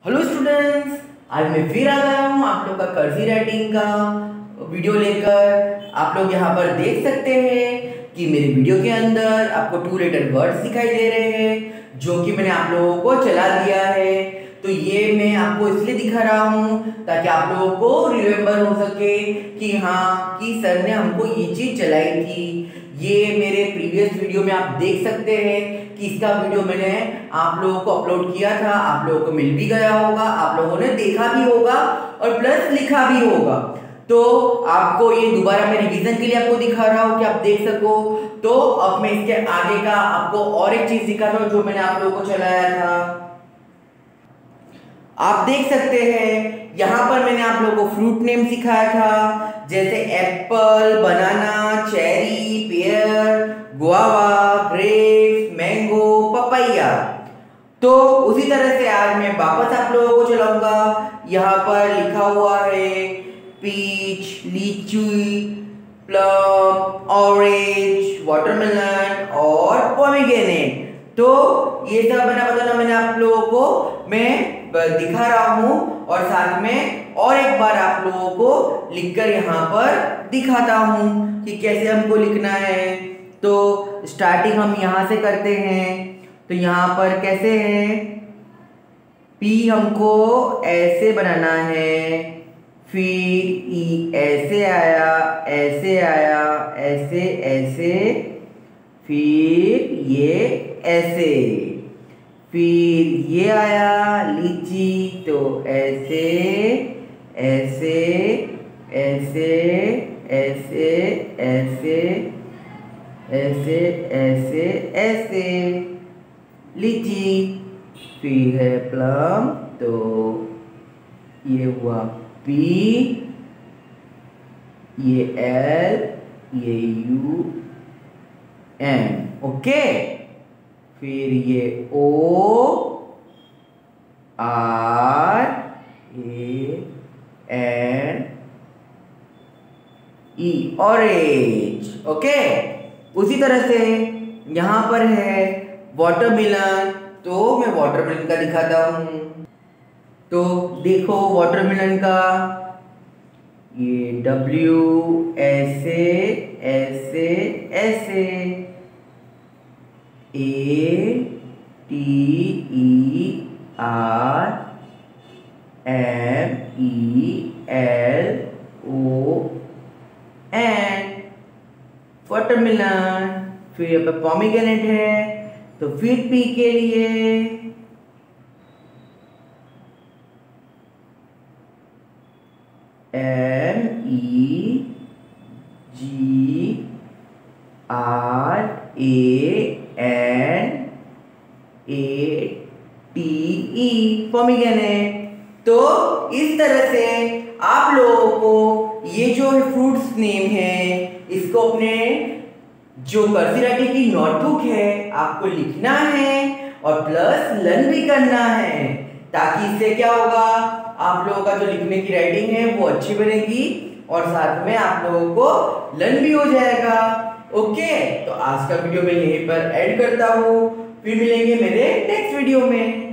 Hello students, आज मैं फिर आ गया हूँ आप लोग का कर्सिव राइटिंग का वीडियो लेकर। आप लोग यहाँ पर देख सकते हैं कि मेरे वीडियो के अंदर आपको 2 लेटर वर्ड्स दिखाई दे रहे हैं जो कि मैंने आप लोगों को चला दिया है। तो ये मैं आपको इसलिए दिखा रहा हूँ ताकि आप लोगों को रिमेम्बर हो सके कि हाँ कि सर ने हमको ये चीज़ चलाई थी। ये मेरे प्रीवियस वीडियो में आप देख सकते हैं कि इसका वीडियो मैंने आप लोगों को अपलोड किया था, आप लोगों को मिल भी गया होगा, आप लोगों ने देखा भी होगा और प्लस लिखा भी होगा। तो आपको ये दोबारा मैं रिवीजन के लिए आपको दिखा रहा हूँ कि आप देख सको। तो अब मैं इसके आगे का आपको और एक चीज दिखाता हूँ जो मैंने आप लोगों को चलाया था। आप देख सकते हैं यहाँ पर मैंने आप लोगों को फ्रूट नेम सिखाया था, जैसे apple, banana, cherry, pear, guava, grapes, mango, papaya. तो उसी तरह से आज मैं वापस आप लोगों को चलाऊंगा। यहाँ पर लिखा हुआ है peach, lychee, plum, orange, watermelon और पोमेग्रेनेट। तो ये सब मैंने आप लोगों को मैं दिखा रहा हूँ और साथ में और एक बार आप लोगों को लिखकर यहाँ पर दिखाता हूँ कि कैसे हमको लिखना है। तो स्टार्टिंग हम यहाँ से करते हैं। तो यहाँ पर कैसे है, पी हमको ऐसे बनाना है, फिर ई ऐसे आया, ऐसे आया, ऐसे ऐसे, फिर ये ऐसे, फिर ये आया लीची, तो ऐसे ऐसे ऐसे ऐसे ऐसे ऐसे ऐसे ऐसे लीची। फिर है प्लम, तो ये हुआ पी, ये एल, ये यू एन, ओके। फिर ये O R A N E, orange, okay. उसी तरह से यहां पर है वाटरमेलन, तो मैं वाटरमेलन का दिखाता हूं। तो देखो वाटरमेलन का ये डब्ल्यू ऐसे ऐसे ऐसे, A T E R M E L O N, watermelon. फिर यहाँ पे पोमेग्रेनेट है, तो फिर पी के लिए M E G R A N A T E, pomegranate. तो इस तरह से आप लोगों को ये जो फ्रूट्स नेम है इसको अपने जो कर्सिव राइटिंग की नोटबुक है आपको लिखना है और प्लस लर्न भी करना है, ताकि इससे क्या होगा, आप लोगों का जो लिखने की राइटिंग है वो अच्छी बनेगी और साथ में आप लोगों को लर्न भी हो जाएगा। ओके, तो आज का वीडियो मैं यहीं पर एंड करता हूँ, फिर मिलेंगे मेरे नेक्स्ट वीडियो में।